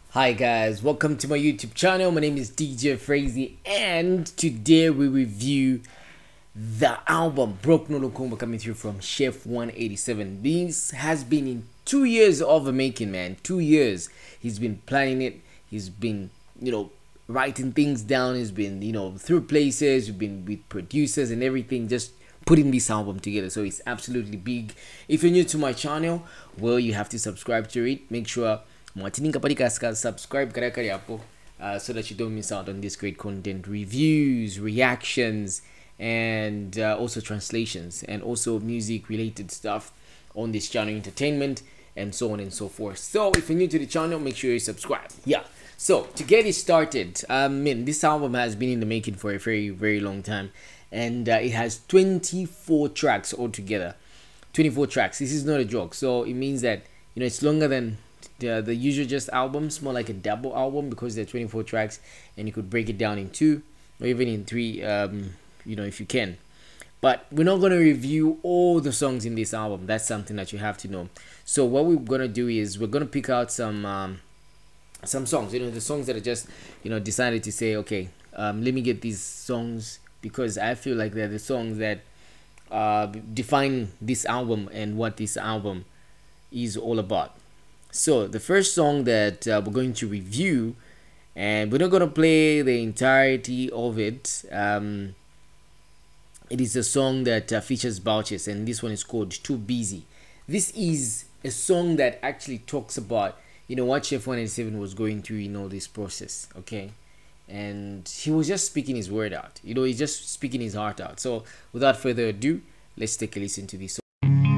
Hi guys, welcome to my YouTube channel. My name is DJ Frazy and today we review the album Broke No Lukumba coming through from Chef 187. This has been in 2 years of the making, man. 2 years. He's been planning it. He's been, writing things down. He's been, through places. We've been with producers and everything, just putting this album together. So it's absolutely big. If you're new to my channel, well, you have to subscribe to it. Make sure subscribe so that you don't miss out on this great content, reviews, reactions, and also translations, and also music related stuff on this channel, entertainment, and so on and so forth. So if you're new to the channel, make sure you subscribe. So to get it started, this album has been in the making for a very long time, and it has 24 tracks altogether. 24 tracks. This is not a joke. So it means that it's longer than the usual just albums, more like a double album, because there are 24 tracks and you could break it down in 2 or even in 3, if you can. But we're not going to review all the songs in this album. That's something that you have to know. So what we're going to do is we're going to pick out some songs, the songs that are just decided to say, okay, let me get these songs because I feel like they're the songs that define this album and what this album is all about. So the first song that we're going to review, and we're not going to play the entirety of it, it is a song that features Bouches, and this one is called Too Busy. This is a song that actually talks about what Chef 187 was going through in all this process, okay? And he was just speaking his word out, he's just speaking his heart out. So without further ado, let's take a listen to this song.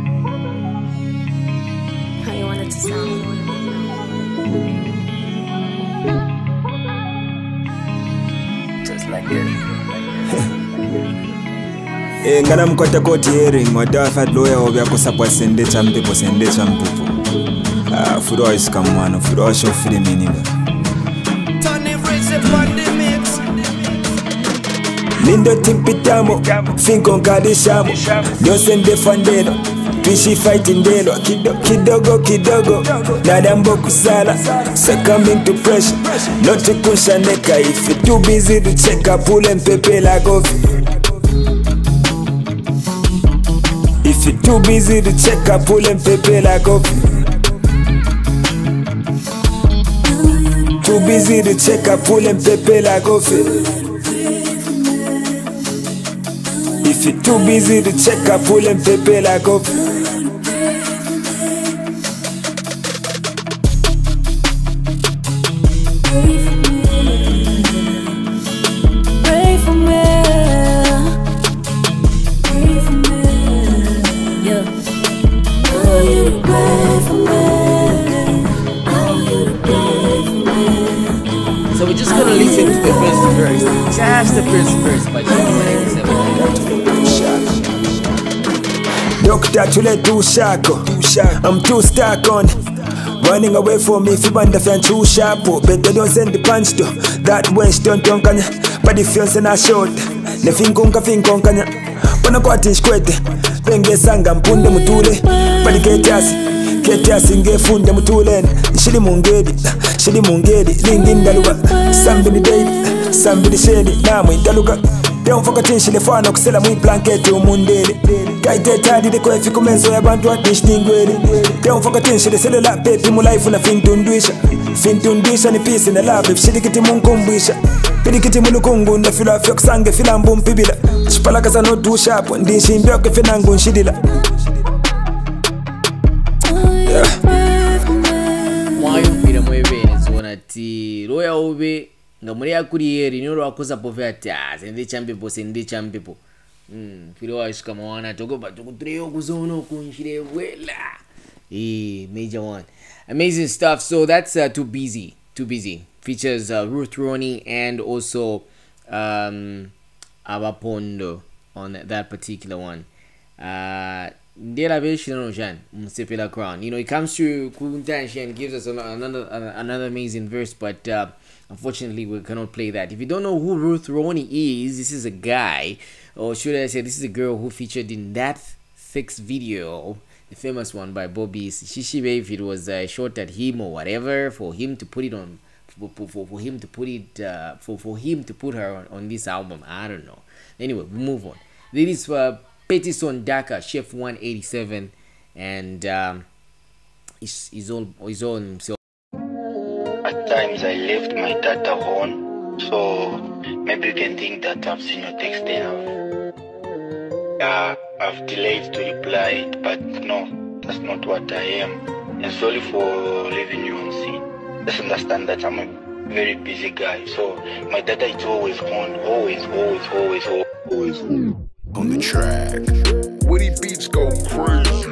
How you want it to sound? Just like this. Ngana mkwata koti hearing wadawa fat lawyer obya kusapwa sende champipo furo wa isikamwano furo wa shofile miniga Lindo timpitamo finko nkadishamo Nyose ndefandelo Twishi fighting delo Kidogo Nadambo kusala Succumbing to pressure Not to kushaneka. If you're too busy to check up, pull and pepe like off. If you're too busy to check up, pull and pepe like off. Too busy to check up, pull and pepe like off. If you're too busy to check up, pull and pepe like off. So we're just gonna listen to the first verse, just the first verse by Chef 187. Doctor, chule too shako. I'm too stuck on running away from me. If you want the fan too sharp, better don't send the punch to that waste don't kanya. But if you're not short, ne finkonka. Wana kwa tishkwete, penge sanga mpunde mutule. But Ketiasi ngefunde mutule. Shili mungedi, lingi ndaluga. Somebody baby, somebody shady, namu indaluga. Don't forget to fana kusela mwi blanket umundele. Kaite tadi de kwa fiku menzo ya bantu wa dish ningwele. Don't forget to sele la baby mu life na fintundwisha ni peace na love. Shidikiti munkumbwisha Pirikiti mulukungu na fila fyok sange fila mbumpibila. Chipala kaza no do sharp ndishi mbyoke finangu nshidila. Mwayo mpira mwebene zona ti roya ube nga muri akuri yeri nyo wakoza pove ati sende champipo filo wa iskama wana togoba tukutreo kuzono kunshire wela major one. Amazing stuff. So that's Too Busy features Ruth Ronnie and also Abapondo on that particular one. Crown. It comes to Kuntanshi and gives us another amazing verse, but unfortunately we cannot play that. If you don't know who Ruth Ronnie is, this is a guy, or should I say this is a girl who featured in that 6 video the famous one by Bobby Shishibe, if it was shot at him or whatever, for him to put it on, for him to put it, for him to put her on this album. I don't know. Anyway, we move on. This is Pettison Daka, Chef 187, and he's all himself. At times I left my data on, so maybe you can think that I've seen your text there. I've delayed to reply it, but no, that's not what I am. And sorry for leaving you on scene. Just understand that I'm a very busy guy, so my data is always on, always on the track. Woody beats go crazy.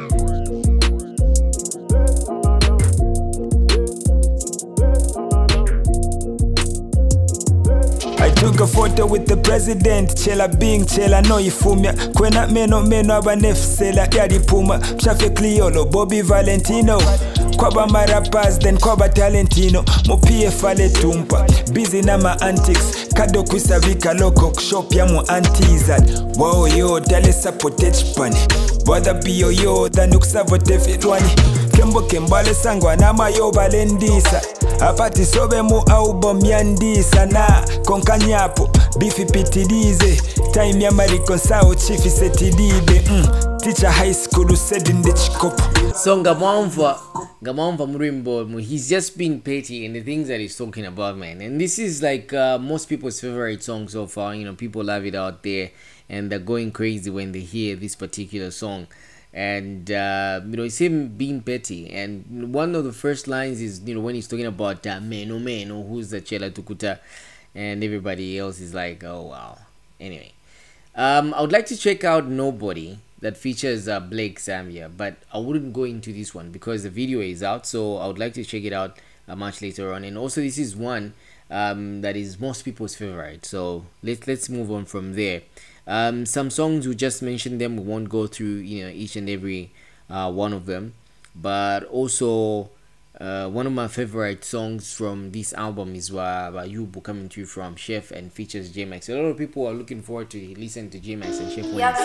I took a photo with the president, Chela Bing, Chela no ifumya. Kwena meno abanefsela yadi puma. Mshafe Cliolo, Bobby Valentino. Kwaba marapas, then kwaba talentino. Mopie fale tumpa, busy na ma antics. Kado kusavika loko shop ya mu antizad. Wow yo, dale sapotech pani. Wada biyo yo, danuksavote fitwani. Kembo kembale sangwa na mayo balendisa. Apati sobe mu album yandisa na konkanyapo bifi pitilize time ya mariko sao chifi setidibe teacher high school said in the chikopo. So Ngamamva Murimbo, he's just being petty in the things that he's talking about, man. And this is like most people's favorite song so far. You know, people love it out there and they're going crazy when they hear this particular song. And you know, it's him being petty, and one of the first lines is, you know, when he's talking about meno who's the Chela Tukuta, and everybody else is like, oh wow. Anyway, I would like to check out Nobody that features Blake Zambia, but I wouldn't go into this one because the video is out, so I would like to check it out much later on. And also this is one that is most people's favorite, so let's move on from there. Some songs we just mentioned them, we won't go through, you know, each and every one of them, but also one of my favorite songs from this album is Yubu, coming through from Chef and features J-Max. A lot of people are looking forward to listen to J-Max and Chef when Yeah,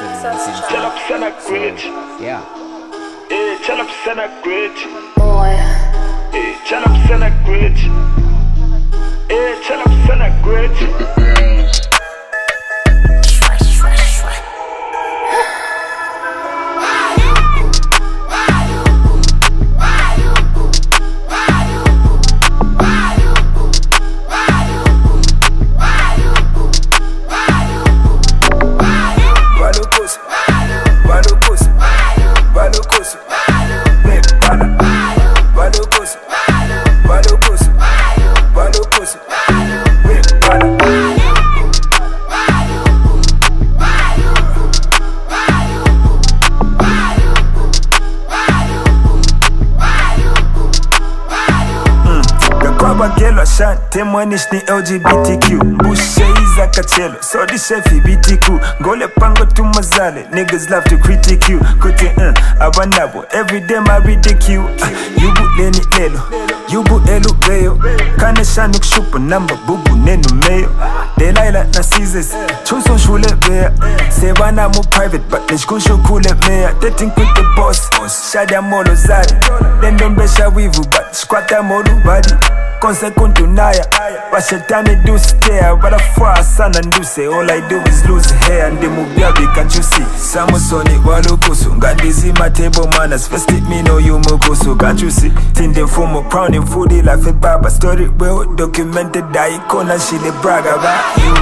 Temwanish ni LGBTQ Busheiza kachelo So di shefi BTQ Ngole pango tumazale Niggas love to critique you Kote abanabo Every day my ridicule Yubu leni lelo Yubu elu beyo Kane shanuk shupa Namba bubu nenu meyo Delilah na Caesars Chuso shule beya Sebana mu private But nishkusho kule meya Dating with the boss Shada molo zari Lendombesha wivu But squatta molu body Consequentu naya Bashetani do stare But I far sana nduse All I do is lose hair And the mugabi can't you see Samusoni walukusu Ngandizi matebo manners First it me know you mukusu Can't you see Tinde fumo crowning foodie Life it baba Story well documented Daikona shile braga ba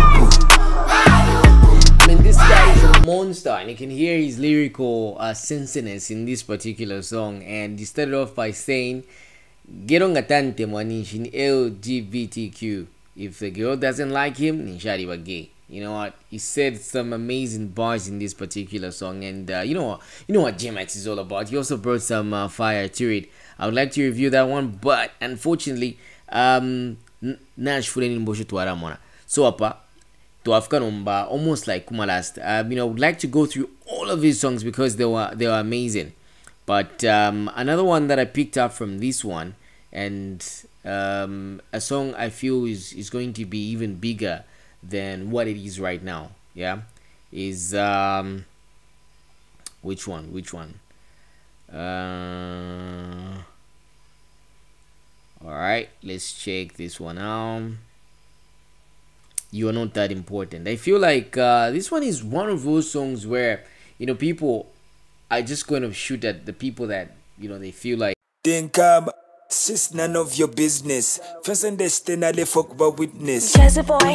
I mean, this guy is a monster, and you can hear his lyrical sensitivity in this particular song. And he started off by saying Gerongatante mwanishi ni LGBTQ. If the girl doesn't like him, nishari wa gay. You know what? He said some amazing bars in this particular song, and you know what J-Max is all about. He also brought some fire to it. I would like to review that one, but unfortunately, Nash fulani mbosho tuwaramona. So apa tuafika nomba almost like kuma last. I would like to go through all of his songs because they were amazing. But another one that I picked up from this one, and a song I feel is going to be even bigger than what it is right now, yeah, is which one? All right, let's check this one out. You Are Not That Important. I feel like this one is one of those songs where, you know, people are just going to shoot at the people that, you know, they feel like. Then come, sis, none of your business. First and destiny, they fuck about witness. Jazzy boy,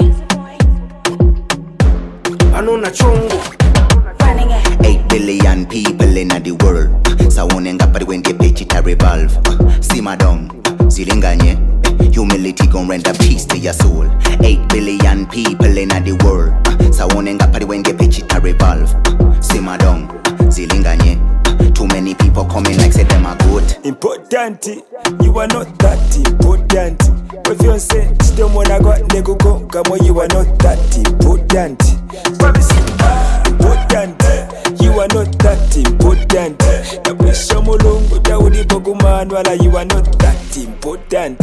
I know na chongo. running it. 8 billion people in the world. Sawonenga pari when they pitch it a revolve. Simadong, zilinganye. Humility gon' render peace to your soul. 8 billion people in the world. Sawonenga pari when they pitch it a revolve. Simadong, zilinganye. Too many people coming like say them are good. Important, you are not that important. If you say, still wanna go, nego go, come on, you are not that important. Important, you are not that important. The pressure molongo, Daudi Boguman, while you are not that important.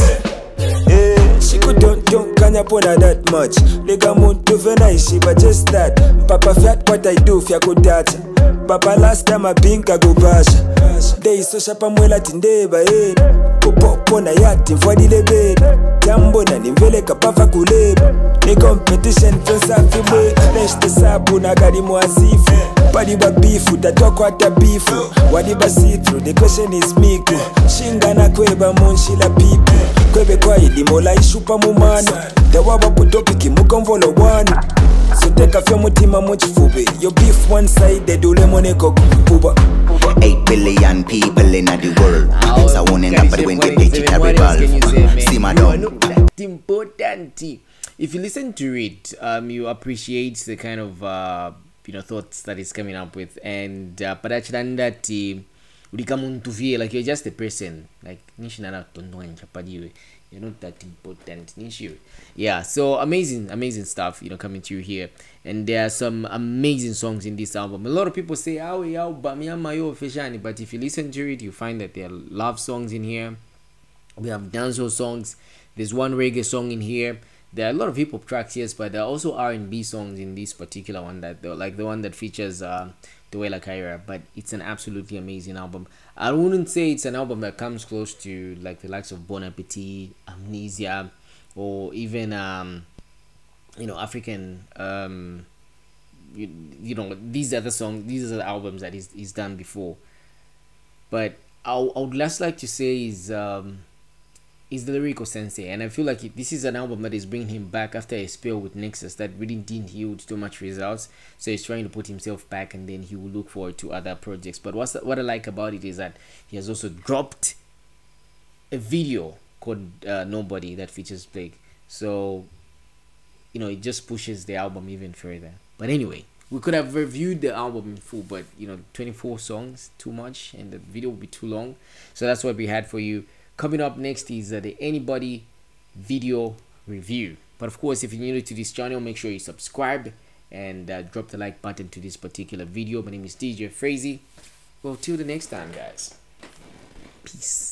She could don't kanya pona that much. Lega muntu vena ishi, but just that. Papa fiat what I do, fia kudacha. Papa last time I think I go basha. They so shapa mwela tindeba popo na yati mfwadi lebe. Jambo na nimvele kapafa kuleba. Ni competition fensa fimwe. Neshte sabu na gari mwasifu. Padi ba bifu, tatoko hata bifu. Wadi ba see through, the question is miku. Shinga na kweba monshi la pipu. Kwebe kwa ilimola ishupa mumano. Dewaba putopiki mukonvolo wana. So take off your mutima muchifube. Your beef one side, they do lemoneko puba. 8 billion people in the world. Sawonenga pari when they pitch it a revolve. Simadong. Important. If you listen to it, you appreciate the kind of you know, thoughts that it's coming up with, and parachanda like you're just a person, like you're not that important. Yeah, so amazing stuff, you know, coming to you here. And there are some amazing songs in this album. A lot of people say but if you listen to it, you find that there are love songs in here. We have dancehall songs. There's one reggae song in here. There are a lot of hip-hop tracks, yes, but there are also R&B songs in this particular one, that like the one that features Dwela Kaira. But it's an absolutely amazing album. I wouldn't say it's an album that comes close to like the likes of Bon Appetit, Amnesia, or even you know, African you know, these are the albums that he's done before. But I would just like to say is the Lyrical Sensei, and I feel like this is an album that is bringing him back after a spell with Nexus that really didn't yield too much results. So he's trying to put himself back, and then he will look forward to other projects. But what I like about it is that he has also dropped a video called Nobody that features Blake. So, you know, it just pushes the album even further. But anyway, we could have reviewed the album in full, but you know, 24 songs, too much, and the video will be too long. So that's what we had for you. Coming up next is the Anybody video review. But of course, if you're new to this channel, make sure you subscribe and drop the like button to this particular video. My name is DJ Frazee. Well, till the next time, guys. Peace.